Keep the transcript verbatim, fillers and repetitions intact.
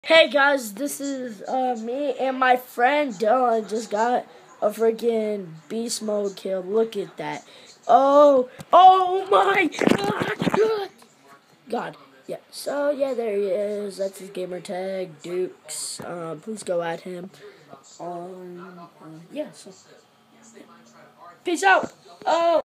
Hey guys, this is uh, me and my friend Dylan just got a freaking beast mode kill. Look at that. Oh, oh my god. God. Yeah, so yeah, there he is. That's his gamer tag, Dukes. Uh, please go at him. Um, uh, yeah, so. Peace out. Oh.